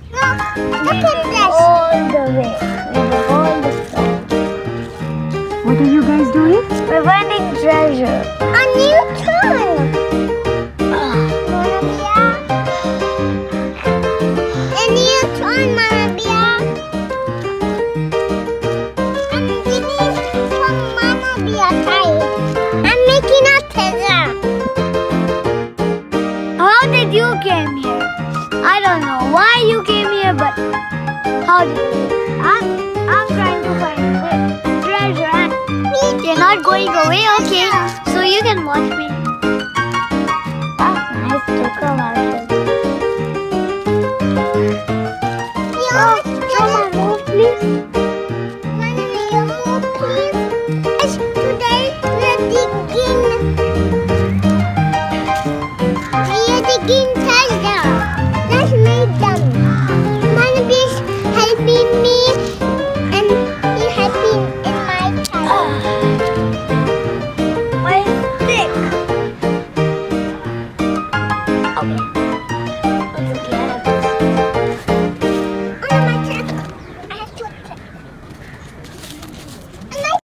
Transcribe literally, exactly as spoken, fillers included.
Look, look at this. All the way. We go all the stone. What are you guys doing? We're finding treasure. A new town. A new town, Mama Bia. I'm digging from Mama Bia's side. I'm making a treasure. How did you came here? I don't know why you came here, but how did you? I'm, I'm trying to find treasure and you're not going away, okay? So you can watch me. That's nice to come out.